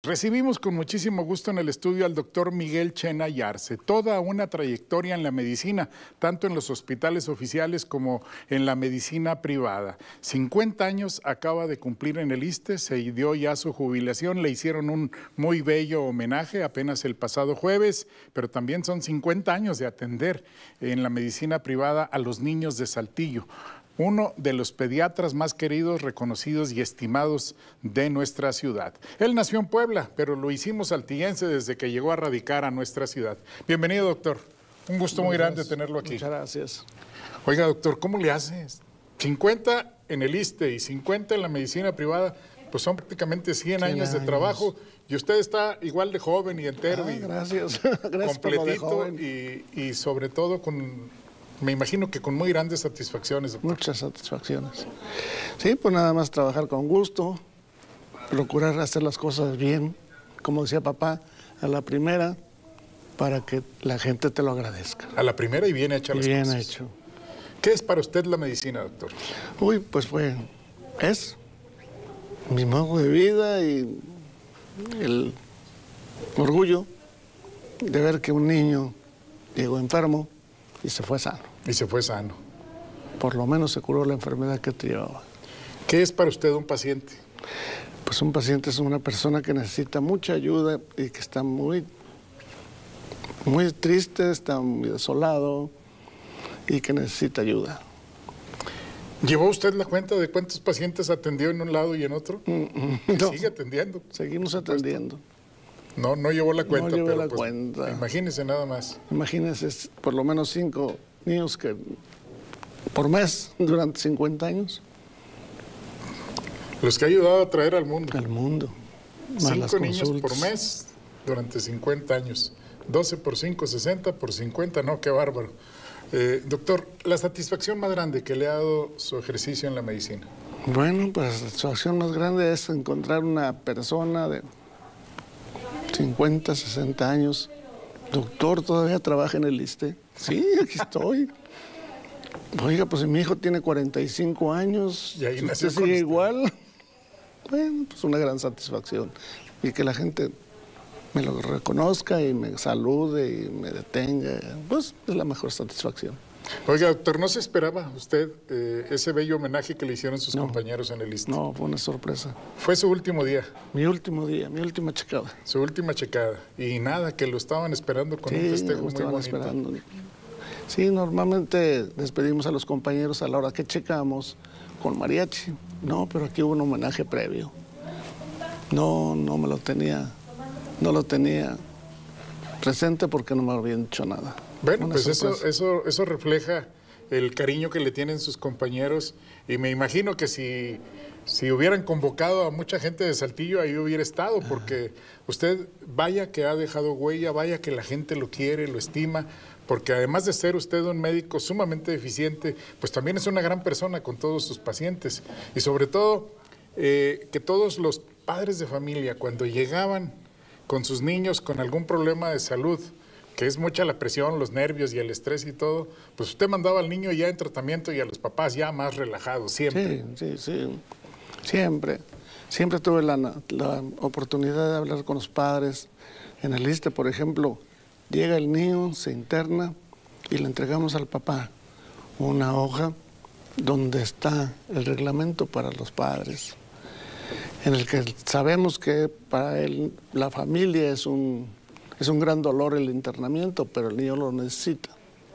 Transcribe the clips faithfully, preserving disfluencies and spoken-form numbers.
Recibimos con muchísimo gusto en el estudio al doctor Miguel Chena Yarse, toda una trayectoria en la medicina, tanto en los hospitales oficiales como en la medicina privada. cincuenta años acaba de cumplir en el ISSSTE, se dio ya su jubilación, le hicieron un muy bello homenaje apenas el pasado jueves, pero también son cincuenta años de atender en la medicina privada a los niños de Saltillo. Uno de los pediatras más queridos, reconocidos y estimados de nuestra ciudad. Él nació en Puebla, pero lo hicimos saltillense desde que llegó a radicar a nuestra ciudad. Bienvenido, doctor. Un gusto muy grande tenerlo aquí. Muchas gracias. Oiga, doctor, ¿cómo le haces? cincuenta en el ISSSTE y cincuenta en la medicina privada, pues son prácticamente cien años de trabajo. Y usted está igual de joven y entero. Ah, y gracias. Gracias por lo de joven. Y, y sobre todo con... Me imagino que con muy grandes satisfacciones, doctor. Muchas satisfacciones. Sí, pues nada más trabajar con gusto, procurar hacer las cosas bien, como decía papá, a la primera, para que la gente te lo agradezca. A la primera y bien hecha las bien cosas. Bien hecho. ¿Qué es para usted la medicina, doctor? Uy, pues fue, es mi modo de vida y el orgullo de ver que un niño llegó enfermo y se fue sano. Y se fue sano. Por lo menos se curó la enfermedad que te llevaba. ¿Qué es para usted un paciente? Pues un paciente es una persona que necesita mucha ayuda y que está muy, muy triste, está muy desolado y que necesita ayuda. ¿Llevó usted la cuenta de cuántos pacientes atendió en un lado y en otro? Mm, no. ¿Sigue atendiendo? Seguimos atendiendo. No, no llevó la cuenta. No llevé pero la pues, cuenta. Imagínese nada más. Imagínese por lo menos cinco niños que por mes durante cincuenta años. Los que ha ayudado a traer al mundo. Al mundo. Cinco niños por mes durante cincuenta años. doce por cinco, sesenta por cincuenta. No, qué bárbaro. Eh, doctor, la satisfacción más grande que le ha dado su ejercicio en la medicina. Bueno, pues la satisfacción más grande es encontrar una persona de cincuenta, sesenta años. Doctor, ¿todavía trabaja en el ISSSTE? Sí, aquí estoy. Oiga, pues mi hijo tiene cuarenta y cinco años. Y ahí si nació usted sigue igual. Bueno, pues una gran satisfacción. Y que la gente me lo reconozca y me salude y me detenga, pues es la mejor satisfacción. Oiga, doctor, ¿no se esperaba usted eh, ese bello homenaje que le hicieron sus no, compañeros en el ISSSTE? No, fue una sorpresa. ¿Fue su último día? Mi último día, mi última checada. Su última checada. Y nada, que lo estaban esperando con sí, un festejo muy bonito. Esperando. Sí, normalmente despedimos a los compañeros a la hora que checamos con mariachi. No, pero aquí hubo un homenaje previo. No, no me lo tenía, no lo tenía presente porque no me habían dicho nada. Bueno, una pues eso, eso, eso refleja el cariño que le tienen sus compañeros y me imagino que si, si hubieran convocado a mucha gente de Saltillo, ahí hubiera estado, porque usted vaya que ha dejado huella, vaya que la gente lo quiere, lo estima, porque además de ser usted un médico sumamente eficiente, pues también es una gran persona con todos sus pacientes y sobre todo eh, que todos los padres de familia cuando llegaban con sus niños con algún problema de salud, que es mucha la presión, los nervios y el estrés y todo, pues usted mandaba al niño ya en tratamiento y a los papás ya más relajados, siempre. Sí, sí, sí, siempre. Siempre tuve la, la oportunidad de hablar con los padres. En el ISSSTE, por ejemplo, llega el niño, se interna y le entregamos al papá una hoja donde está el reglamento para los padres, en el que sabemos que para él, la familia es un... Es un gran dolor el internamiento, pero el niño lo necesita.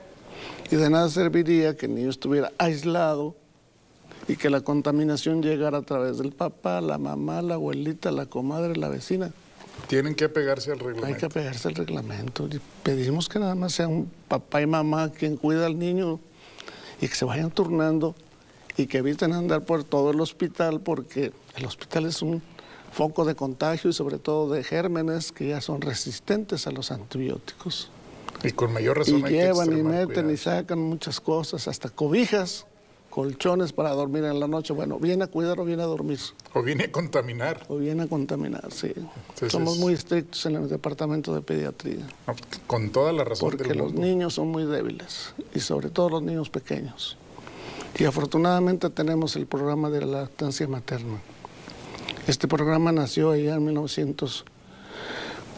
Y de nada serviría que el niño estuviera aislado y que la contaminación llegara a través del papá, la mamá, la abuelita, la comadre, la vecina. Tienen que apegarse al reglamento. Hay que apegarse al reglamento. Y pedimos que nada más sea un papá y mamá quien cuida al niño y que se vayan turnando y que eviten andar por todo el hospital, porque el hospital es un foco de contagio y sobre todo de gérmenes que ya son resistentes a los antibióticos. Y con mayor razón y hay llevan que y meten cuidado. Y sacan muchas cosas, hasta cobijas, colchones para dormir en la noche. Bueno, viene a cuidar o viene a dormir. O viene a contaminar. O viene a contaminar, sí. Entonces, somos muy estrictos en el departamento de pediatría. No, con toda la razón Porque del los mundo. niños son muy débiles y sobre todo los niños pequeños. Y afortunadamente tenemos el programa de la lactancia materna. Este programa nació allá en mil novecientos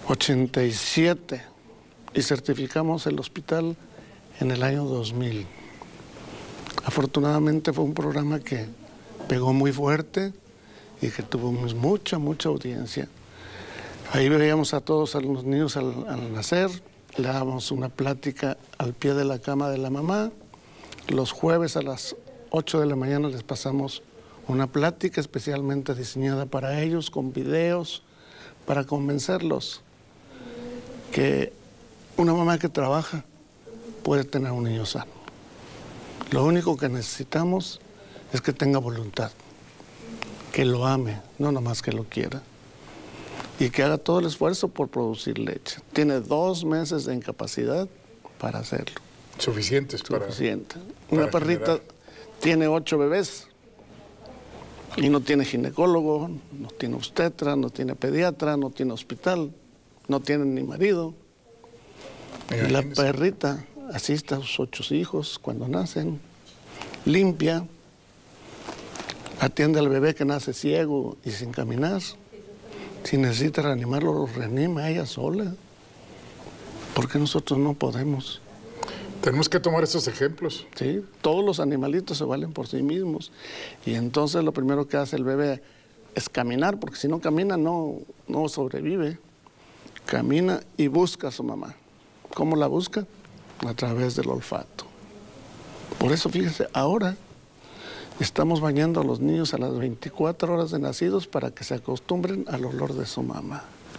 ochenta y siete y certificamos el hospital en el año dos mil. Afortunadamente fue un programa que pegó muy fuerte y que tuvo mucha, mucha audiencia. Ahí veíamos a todos a los niños al, al nacer, le dábamos una plática al pie de la cama de la mamá. Los jueves a las ocho de la mañana les pasamos una plática especialmente diseñada para ellos, con videos, para convencerlos que una mamá que trabaja puede tener un niño sano. Lo único que necesitamos es que tenga voluntad, que lo ame, no nomás que lo quiera, y que haga todo el esfuerzo por producir leche. Tiene dos meses de incapacidad para hacerlo. Suficientes para... Suficiente. Una para perrita generar. Tiene ocho bebés y no tiene ginecólogo, no tiene obstetra, no tiene pediatra, no tiene hospital, no tiene ni marido. Y la perrita asiste a sus ocho hijos cuando nacen, limpia, atiende al bebé que nace ciego y sin caminar. Si necesita reanimarlo, lo reanima ella sola. Porque nosotros no podemos. Tenemos que tomar esos ejemplos. Sí, todos los animalitos se valen por sí mismos. Y entonces lo primero que hace el bebé es caminar, porque si no camina no, no sobrevive. Camina y busca a su mamá. ¿Cómo la busca? A través del olfato. Por eso, fíjese, ahora estamos bañando a los niños a las veinticuatro horas de nacidos para que se acostumbren al olor de su mamá.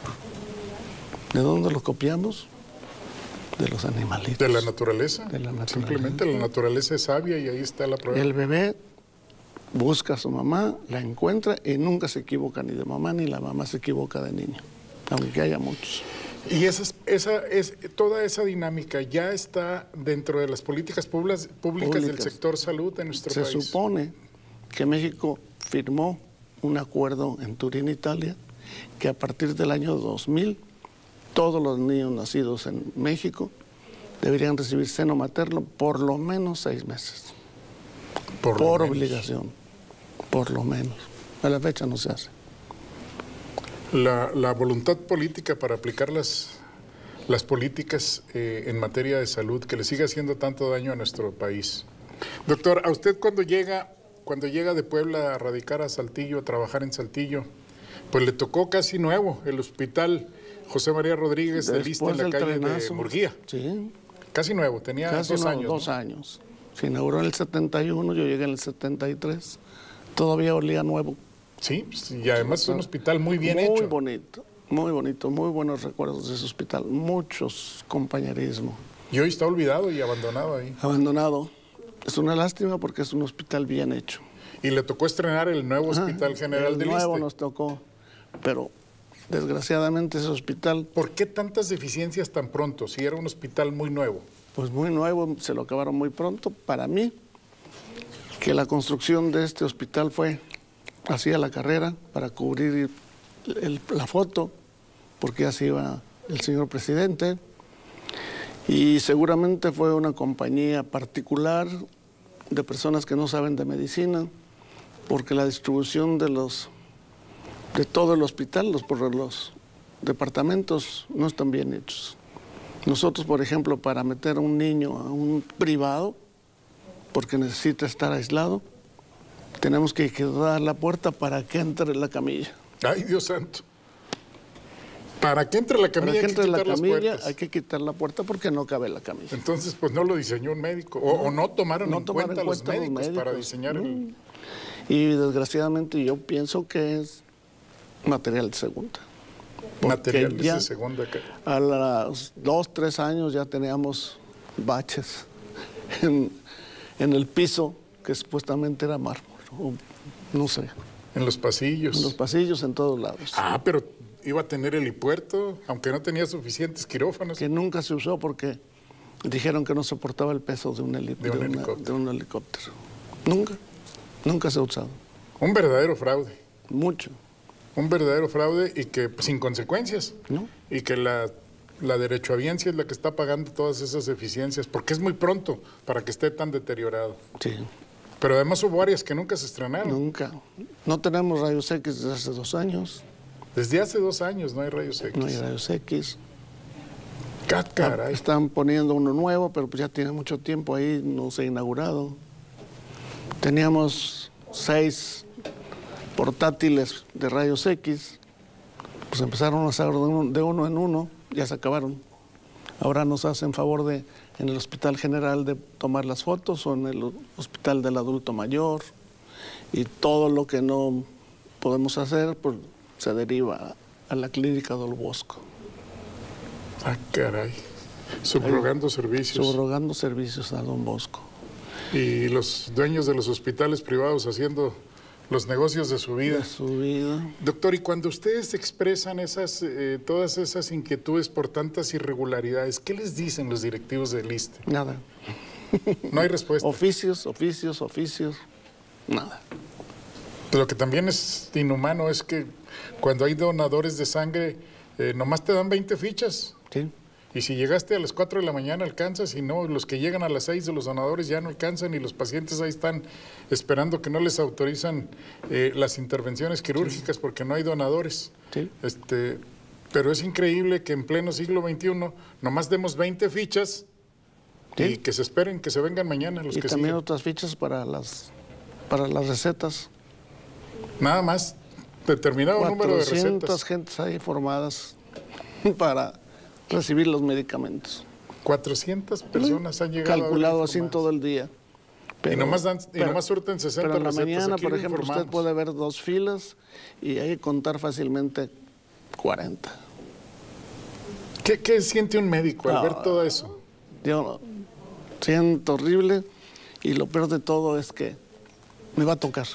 ¿De dónde lo copiamos? De los animalitos. De la naturaleza. De la naturaleza. Simplemente la naturaleza es sabia y ahí está la prueba. El bebé busca a su mamá, la encuentra y nunca se equivoca ni de mamá ni la mamá se equivoca de niño, aunque haya muchos. Y esa, esa, es, toda esa dinámica ya está dentro de las políticas públicas, públicas, públicas. del sector salud de nuestro se país. Se supone que México firmó un acuerdo en Turín, Italia, que a partir del año dos mil todos los niños nacidos en México deberían recibir seno materno por lo menos seis meses. Por, por lo obligación, menos. por lo menos. A la fecha no se hace. La, la voluntad política para aplicar las, las políticas eh, en materia de salud que le sigue haciendo tanto daño a nuestro país. Doctor, a usted cuando llega, cuando llega de Puebla a radicar a Saltillo, a trabajar en Saltillo, pues le tocó casi nuevo el hospital José María Rodríguez de Lista en la calle trenazo. de Murguía. Sí. Casi nuevo, tenía casi dos no, años. Dos ¿no? años. Se inauguró en el setenta y uno, yo llegué en el setenta y tres. Todavía olía nuevo. Sí, y además es un hospital muy bien muy hecho. Muy bonito, muy bonito, muy buenos recuerdos de ese hospital. Muchos compañerismo. Y hoy está olvidado y abandonado ahí. Abandonado. Es una lástima porque es un hospital bien hecho. Y le tocó estrenar el nuevo Hospital ah, General el del nuevo Iste. nos tocó, pero desgraciadamente ese hospital... ¿Por qué tantas deficiencias tan pronto, si era un hospital muy nuevo? Pues muy nuevo, se lo acabaron muy pronto. Para mí, que la construcción de este hospital fue así a la carrera, para cubrir el, la foto, porque así iba el señor presidente. Y seguramente fue una compañía particular de personas que no saben de medicina, porque la distribución de los de todo el hospital, los, por los departamentos, no están bien hechos. Nosotros, por ejemplo, para meter a un niño a un privado, porque necesita estar aislado, tenemos que dar la puerta para que entre la camilla. ¡Ay, Dios santo! Para que entre la camilla, para que entre hay que la quitar camilla, las puertas. Hay que quitar la puerta porque no cabe la camilla. Entonces, pues no lo diseñó un médico, o no, o no tomaron no en, tomaron cuenta en los, cuenta médicos los médicos para diseñar no. el... Y desgraciadamente yo pienso que es material de segunda. Material de segunda. A los dos, tres años ya teníamos baches en, en el piso que supuestamente era mármol, o no sé. En los pasillos. En los pasillos, en todos lados. Ah, pero iba a tener helipuerto, aunque no tenía suficientes quirófanos. Que nunca se usó porque dijeron que no soportaba el peso de un, heli de un, de una, helicóptero. de un helicóptero. Nunca, nunca se ha usado. Un verdadero fraude. Mucho. Un verdadero fraude y que pues, sin consecuencias. ¿No? Y que la, la derechohabiencia es la que está pagando todas esas deficiencias, porque es muy pronto para que esté tan deteriorado. Sí. Pero además hubo áreas que nunca se estrenaron. Nunca. No tenemos rayos X desde hace dos años. Desde hace dos años no hay rayos X. No hay rayos X. ¡Cá, caray! Están poniendo uno nuevo, pero pues ya tiene mucho tiempo ahí, no se ha inaugurado. Teníamos seis portátiles de rayos X, pues empezaron a usar de uno, de uno en uno, ya se acabaron. Ahora nos hacen favor de, en el Hospital General, de tomar las fotos, o en el Hospital del Adulto Mayor, y todo lo que no podemos hacer, pues se deriva a la Clínica Don Bosco. ¡Ah, caray! Subrogando Ahí, servicios. Subrogando servicios a Don Bosco. Y los dueños de los hospitales privados haciendo los negocios de su vida. De su vida. Doctor, y cuando ustedes expresan esas, eh, todas esas inquietudes por tantas irregularidades, ¿qué les dicen los directivos del I S S S T E? Nada. No hay respuesta. Oficios, oficios, oficios, nada. Lo que también es inhumano es que cuando hay donadores de sangre, eh, nomás te dan veinte fichas. Sí. Y si llegaste a las cuatro de la mañana alcanzas, y no, los que llegan a las seis de los donadores ya no alcanzan, y los pacientes ahí están esperando que no les autorizan eh, las intervenciones quirúrgicas, sí, porque no hay donadores. Sí. Este, pero es increíble que en pleno siglo veintiuno nomás demos veinte fichas, sí, y que se esperen que se vengan mañana los y que también siguen. Otras fichas para las, para las recetas. Nada más determinado número de recetas. cuatrocientas gentes ahí formadas para recibir los medicamentos. cuatrocientas personas han llegado. Calculado así en todo el día. Pero, y nomás, dan, y pero, nomás surten sesenta pero en la recetas. mañana, Aquí por ejemplo, informamos. usted puede ver dos filas y hay que contar fácilmente cuarenta. ¿Qué, qué siente un médico al no, ver todo eso? Yo siento horrible, y lo peor de todo es que me va a tocar.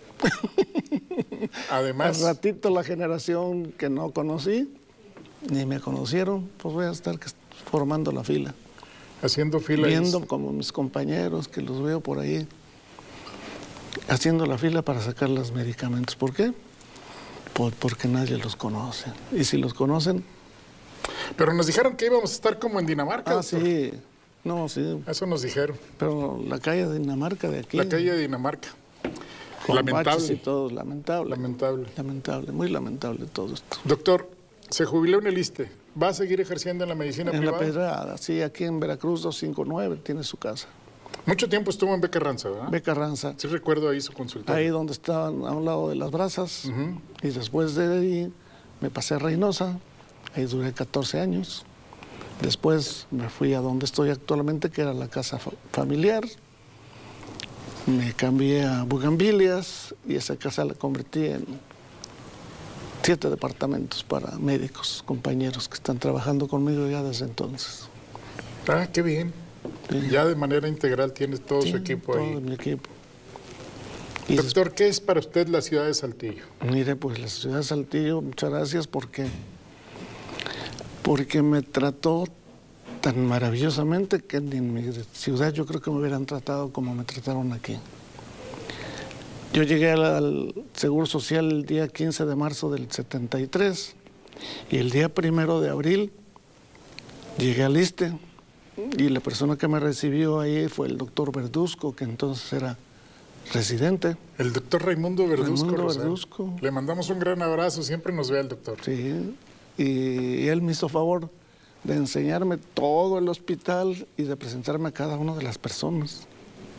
Además, al ratito la generación que no conocí, ni me conocieron, pues voy a estar formando la fila. Haciendo fila. Viendo y... como mis compañeros que los veo por ahí, haciendo la fila para sacar los medicamentos. ¿Por qué? Por, porque nadie los conoce. Y si los conocen... Pero nos dijeron que íbamos a estar como en Dinamarca. Ah, doctor. sí. No, sí. Eso nos dijeron. Pero la calle de Dinamarca de aquí... La calle de Dinamarca. Con lamentable. Y todo, lamentable. Lamentable. Lamentable, muy lamentable todo esto. Doctor, se jubiló en el I S S S T E. ¿Va a seguir ejerciendo en la medicina en privada? En la Pedrada, sí, aquí en Veracruz doscientos cincuenta y nueve tiene su casa. Mucho tiempo estuvo en Beca Ranza, ¿verdad? Beca Ranza. Sí recuerdo ahí su consultorio. Ahí donde estaban a un lado de las brasas. Uh-huh. Y después de ahí me pasé a Reynosa. Ahí duré catorce años. Después me fui a donde estoy actualmente, que era la casa fa familiar. Me cambié a Bugambilias y esa casa la convertí en siete departamentos para médicos, compañeros que están trabajando conmigo ya desde entonces. Ah, qué bien. Sí. Ya de manera integral tiene todo sí, su equipo todo ahí. Todo mi equipo. Y Doctor, ¿qué es para usted la ciudad de Saltillo? Mire, pues la ciudad de Saltillo, muchas gracias porque, porque me trató tan maravillosamente que en mi ciudad yo creo que me hubieran tratado como me trataron aquí. Yo llegué al, al Seguro Social el día quince de marzo del setenta y tres y el día primero de abril llegué al I S S S T E y la persona que me recibió ahí fue el doctor Verduzco, que entonces era residente. El doctor Raimundo Verduzco. Raimundo Verduzco. Le mandamos un gran abrazo, siempre nos ve el doctor. Sí, y él me hizo favor de enseñarme todo el hospital y de presentarme a cada una de las personas.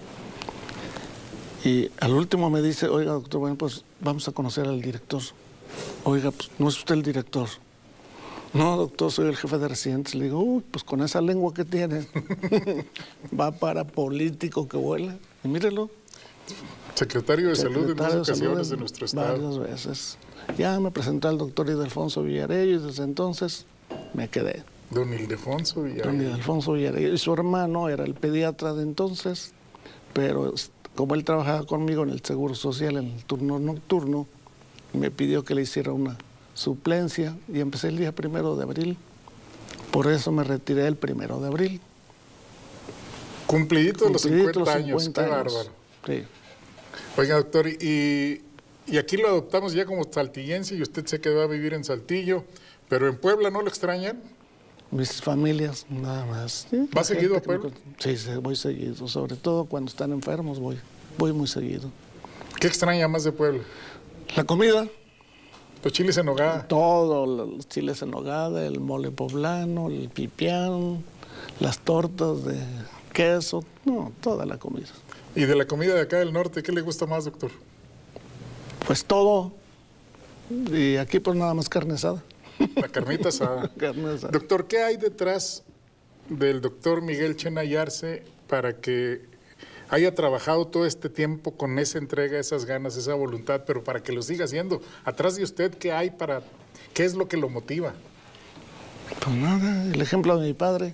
Y al último me dice, oiga, doctor, bueno, pues vamos a conocer al director. Oiga, pues no es usted el director. No, doctor, soy el jefe de residentes. Le digo, uy, pues con esa lengua que tiene, va para político que vuela. Y mírelo. Secretario de Secretario Salud en dos ocasiones de, de nuestro estado. Varias veces. Ya me presentó al doctor Ildefonso Villarello y desde entonces me quedé. Don Ildefonso Villarello. Don Ildefonso Villarello. Y su hermano era el pediatra de entonces, pero como él trabajaba conmigo en el Seguro Social en el turno nocturno, me pidió que le hiciera una suplencia y empecé el día primero de abril. Por eso me retiré el primero de abril. Cumplidito los cincuenta años, qué bárbaro. Sí. Oiga, doctor, y, y aquí lo adoptamos ya como saltillense y usted se quedó a vivir en Saltillo, pero en Puebla ¿no lo extrañan? Mis familias, nada más. ¿Sí? ¿Va seguido a Puebla? Sí, sí, voy seguido. Sobre todo cuando están enfermos, voy, voy muy seguido. ¿Qué extraña más de Puebla? La comida. Los chiles en nogada. Todo, los chiles en nogada, el mole poblano, el pipián, las tortas de queso, no, toda la comida. ¿Y de la comida de acá del norte, qué le gusta más, doctor? Pues todo. Y aquí pues nada más carne asada. La carnita asada. Carne asada. Doctor, ¿qué hay detrás del doctor Miguel Chena y Arce para que haya trabajado todo este tiempo con esa entrega, esas ganas, esa voluntad, pero para que lo siga haciendo? Atrás de usted, ¿qué hay para, qué es lo que lo motiva? Pues nada, el ejemplo de mi padre.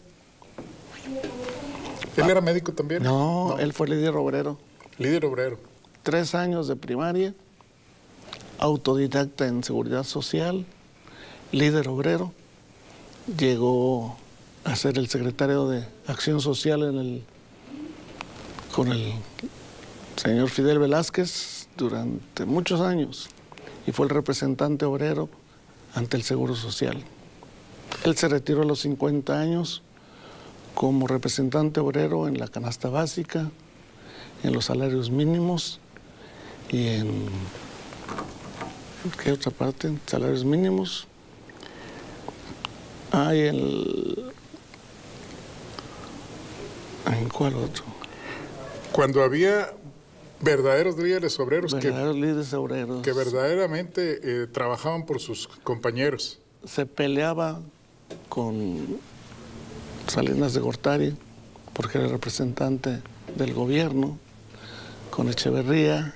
¿Él era médico también? No, no, él fue líder obrero. Líder obrero. Tres años de primaria, autodidacta en seguridad social, líder obrero. Llegó a ser el secretario de Acción Social en el, con el señor Fidel Velázquez durante muchos años y fue el representante obrero ante el Seguro Social. Él se retiró a los cincuenta años como representante obrero en la canasta básica, en los salarios mínimos y en... ¿qué otra parte? Salarios mínimos. Ah, y el... ¿en cuál otro? Cuando había verdaderos líderes obreros, verdaderos que, líderes obreros que verdaderamente eh, trabajaban por sus compañeros. Se peleaba con Salinas de Gortari, porque era representante del gobierno, con Echeverría,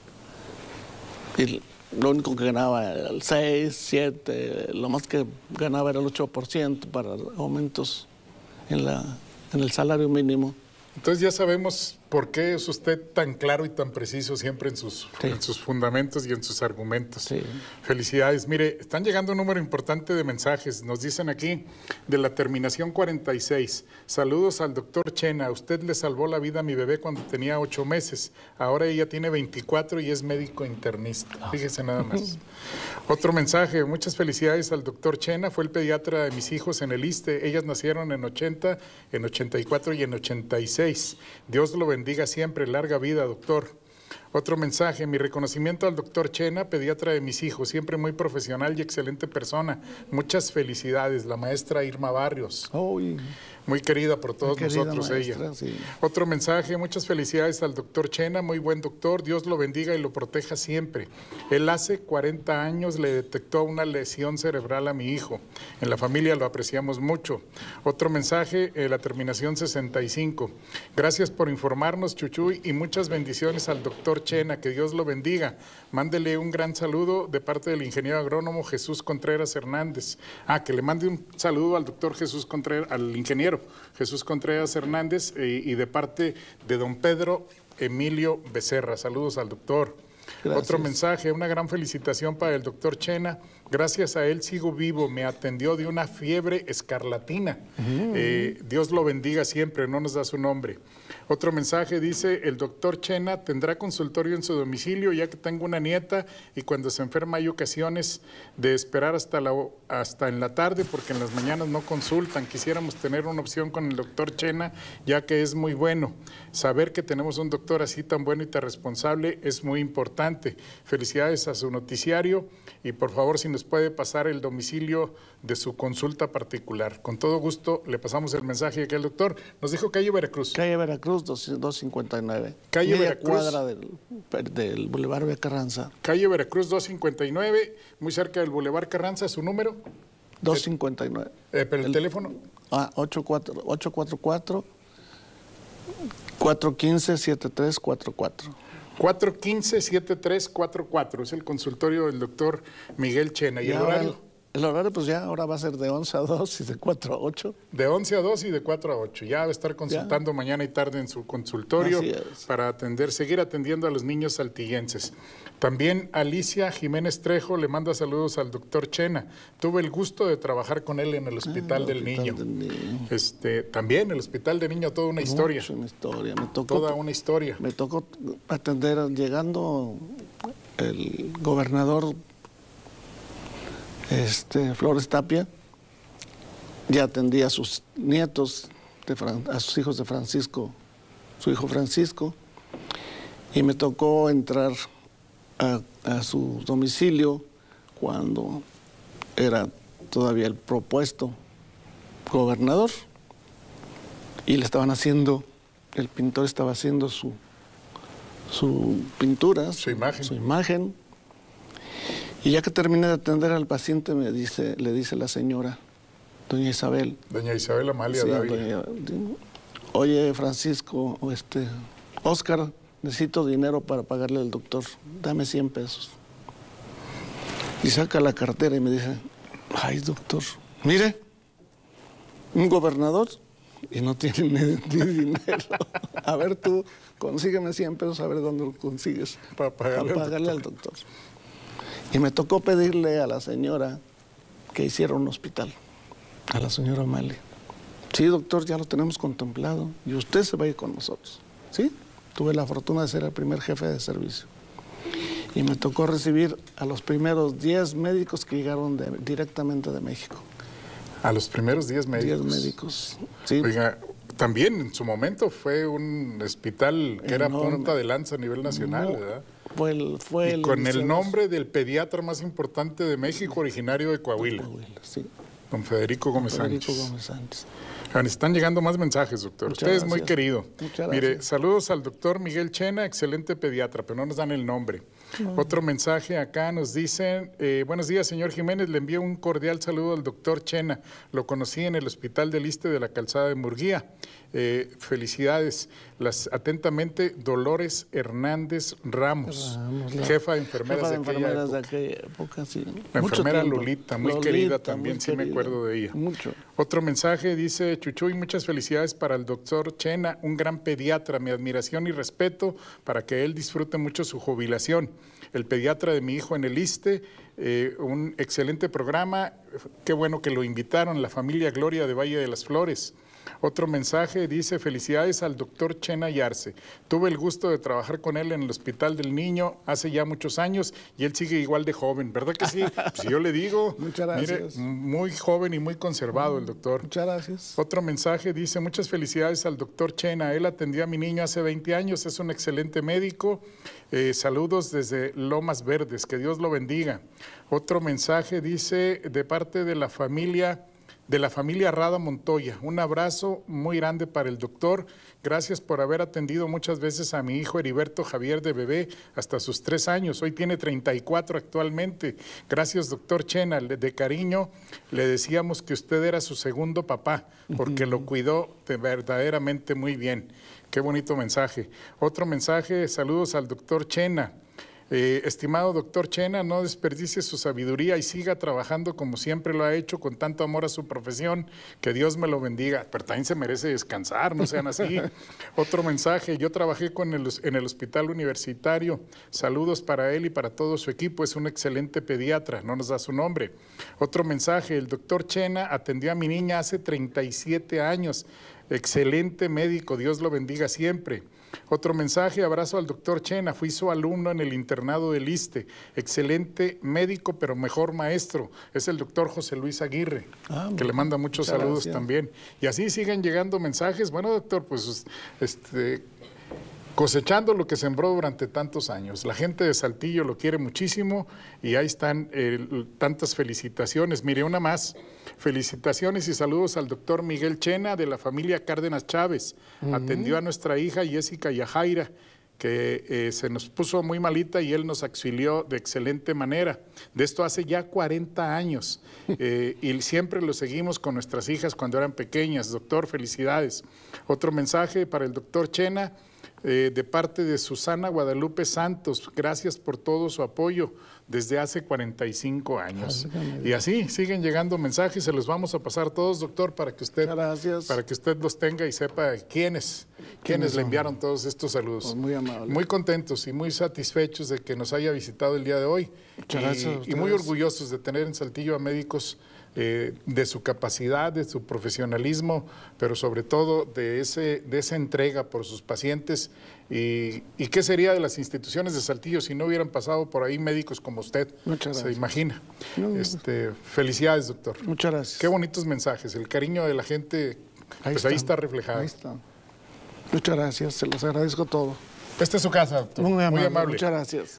y lo único que ganaba era el seis, siete, lo más que ganaba era el ocho por ciento para aumentos en, la, en el salario mínimo. Entonces ya sabemos por qué es usted tan claro y tan preciso siempre en sus, sí. en sus fundamentos y en sus argumentos. Sí. Felicidades. Mire, están llegando un número importante de mensajes. Nos dicen aquí de la terminación cuarenta y seis. Saludos al doctor Chena. Usted le salvó la vida a mi bebé cuando tenía ocho meses. Ahora ella tiene veinticuatro y es médico internista. Fíjese nada más. Otro mensaje. Muchas felicidades al doctor Chena. Fue el pediatra de mis hijos en el ISSSTE. Ellas nacieron en ochenta, en ochenta y cuatro y en ochenta y seis. Dios lo bendiga siempre. Larga vida, doctor. Otro mensaje, mi reconocimiento al doctor Chena, pediatra de mis hijos, siempre muy profesional y excelente persona. Muchas felicidades, la maestra Irma Barrios. Oh, muy querida por todos querida nosotros maestra, ella. Sí. Otro mensaje, muchas felicidades al doctor Chena, muy buen doctor, Dios lo bendiga y lo proteja siempre. Él hace cuarenta años le detectó una lesión cerebral a mi hijo. En la familia lo apreciamos mucho. Otro mensaje, eh, la terminación sesenta y cinco. Gracias por informarnos, Chuchuy, y muchas bendiciones al doctor Chena, que Dios lo bendiga. Mándele un gran saludo de parte del ingeniero agrónomo Jesús Contreras Hernández. Ah, que le mande un saludo al doctor Jesús Contreras, al ingeniero Jesús Contreras Hernández eh, y de parte de don Pedro Emilio Becerra. Saludos al doctor. Gracias. Otro mensaje, una gran felicitación para el doctor Chena. Gracias a él sigo vivo, me atendió de una fiebre escarlatina. Uh-huh. eh, Dios lo bendiga siempre, no nos da su nombre. Otro mensaje dice, el doctor Chena tendrá consultorio en su domicilio, ya que tengo una nieta y cuando se enferma hay ocasiones de esperar hasta, la, hasta en la tarde porque en las mañanas no consultan. Quisiéramos tener una opción con el doctor Chena, ya que es muy bueno. Saber que tenemos un doctor así tan bueno y tan responsable es muy importante. Felicidades a su noticiario y por favor si nos puede pasar el domicilio de su consulta particular. Con todo gusto le pasamos el mensaje aquí al doctor. Nos dijo calle Veracruz. Calle Veracruz, doscientos cincuenta y nueve. Calle Media Veracruz. cuadra del, del Boulevard de Carranza. Calle Veracruz doscientos cincuenta y nueve, muy cerca del Boulevard Carranza. ¿Su número? doscientos cincuenta y nueve. Eh, ¿Pero el, el teléfono? Ah, ocho cuatro cuatro, cuatro uno cinco, siete tres cuatro cuatro. cuatro uno cinco, siete tres cuatro cuatro. Es el consultorio del doctor Miguel Chena. ¿Y, ¿Y el horario? El, el horario, pues ya ahora va a ser de once a dos y de cuatro a ocho. De once a dos y de cuatro a ocho. Ya va a estar consultando ya. mañana y tarde en su consultorio para atender, seguir atendiendo a los niños saltillenses. También Alicia Jiménez Trejo le manda saludos al doctor Chena. Tuve el gusto de trabajar con él en el Hospital, ah, el del, hospital niño. del Niño. Este, también el Hospital del Niño, toda una Mucho historia. Una historia. Me tocó, toda una historia. Me tocó atender, llegando el gobernador este, Flores Tapia, ya atendía a sus nietos, de Fran, a sus hijos de Francisco, su hijo Francisco, y me tocó entrar A, a su domicilio cuando era todavía el propuesto gobernador y le estaban haciendo, el pintor estaba haciendo su, su pintura, su, su imagen. Su imagen. Y ya que terminé de atender al paciente, me dice, le dice la señora, doña Isabel. Doña Isabel Amalia sí, Dávila. Doña, oye, Francisco, o este, Óscar, necesito dinero para pagarle al doctor, dame cien pesos. Y saca la cartera y me dice, ay, doctor, mire, un gobernador y no tiene ni, ni dinero. A ver tú, consígueme cien pesos, a ver dónde lo consigues para pagarle, para pagarle al doctor. Y me tocó pedirle a la señora que hiciera un hospital, a la señora Amalia. Sí, doctor, ya lo tenemos contemplado y usted se va a ir con nosotros. Sí, tuve la fortuna de ser el primer jefe de servicio. Y me tocó recibir a los primeros diez médicos que llegaron de, directamente de México. A los primeros diez médicos. diez médicos, sí. Oiga, también en su momento fue un hospital que enorme. Era punta de lanza a nivel nacional, no, ¿verdad? Fue el, fue y el con el nombre del pediatra más importante de México, originario de Coahuila. Coahuila, sí. Don Federico Gómez Federico Sánchez. Gómez Sánchez. Están llegando más mensajes, doctor. Muchas Usted es gracias. muy querido. Muchas Mire, gracias. saludos al doctor Miguel Chena, excelente pediatra, pero no nos dan el nombre. No. Otro mensaje acá nos dicen, eh, buenos días, señor Jiménez, le envío un cordial saludo al doctor Chena. Lo conocí en el Hospital del Iste de la Calzada de Murguía. Eh, felicidades. Las, atentamente, Dolores Hernández Ramos, Ramos jefa de enfermeras, jefa de, de, enfermeras aquella de aquella época. Sí. La Mucho enfermera tiempo. Lolita, muy Lolita, querida también, muy sí querida. me acuerdo de ella. Mucho. Otro mensaje dice, Chuchuy, muchas felicidades para el doctor Chena, un gran pediatra, mi admiración y respeto para que él disfrute mucho su jubilación. El pediatra de mi hijo en el Iste, eh, un excelente programa, qué bueno que lo invitaron, la familia Gloria de Valle de las Flores. Otro mensaje dice, felicidades al doctor Chena Yarse. Tuve el gusto de trabajar con él en el Hospital del Niño hace ya muchos años y él sigue igual de joven, ¿verdad que sí? Pues yo le digo, muchas gracias. Mire, muy joven y muy conservado el doctor. Muchas gracias. Otro mensaje dice, muchas felicidades al doctor Chena. Él atendió a mi niño hace veinte años, es un excelente médico. Eh, saludos desde Lomas Verdes, que Dios lo bendiga. Otro mensaje dice, de parte de la familia... de la familia Rada Montoya. Un abrazo muy grande para el doctor. Gracias por haber atendido muchas veces a mi hijo Heriberto Javier de bebé hasta sus tres años. Hoy tiene treinta y cuatro actualmente. Gracias, doctor Chena. De cariño le decíamos que usted era su segundo papá porque lo cuidó de verdaderamente muy bien. Qué bonito mensaje. Otro mensaje, saludos al doctor Chena. Eh, estimado doctor Chena, no desperdicie su sabiduría y siga trabajando como siempre lo ha hecho, con tanto amor a su profesión, que Dios me lo bendiga. Pero también se merece descansar, no sean así. Otro mensaje, yo trabajé con el, en el hospital universitario, saludos para él y para todo su equipo, es un excelente pediatra, no nos da su nombre. Otro mensaje, el doctor Chena atendió a mi niña hace treinta y siete años, excelente médico, Dios lo bendiga siempre. Otro mensaje, abrazo al doctor Chena, fui su alumno en el internado del Iste, excelente médico, pero mejor maestro, es el doctor José Luis Aguirre, ah, que le manda muchos saludos gracias. También. Y así siguen llegando mensajes, bueno doctor, pues este... cosechando lo que sembró durante tantos años. La gente de Saltillo lo quiere muchísimo y ahí están eh, tantas felicitaciones. Mire, una más. Felicitaciones y saludos al doctor Miguel Chena de la familia Cárdenas Chávez. Uh-huh. Atendió a nuestra hija Jessica Yajaira, que eh, se nos puso muy malita y él nos auxilió de excelente manera. De esto hace ya cuarenta años eh, y siempre lo seguimos con nuestras hijas cuando eran pequeñas. Doctor, felicidades. Otro mensaje para el doctor Chena. Eh, de parte de Susana Guadalupe Santos, gracias por todo su apoyo desde hace cuarenta y cinco años. Y así siguen llegando mensajes, se los vamos a pasar todos, doctor, para que usted, gracias. para que usted los tenga y sepa quiénes, quiénes le enviaron todos estos saludos. Pues muy amable. Muy contentos y muy satisfechos de que nos haya visitado el día de hoy. Muchas y, gracias y muy orgullosos de tener en Saltillo a médicos Eh, de su capacidad, de su profesionalismo, pero sobre todo de, ese, de esa entrega por sus pacientes. Y, y qué sería de las instituciones de Saltillo si no hubieran pasado por ahí médicos como usted? Muchas gracias. Se imagina. No, no. Este, felicidades, doctor. Muchas gracias. Qué bonitos mensajes. El cariño de la gente, ahí, pues está, ahí está reflejado. Ahí está. Muchas gracias, se los agradezco todo. Esta es su casa, doctor. Muy amable. Muy amable. Muchas gracias.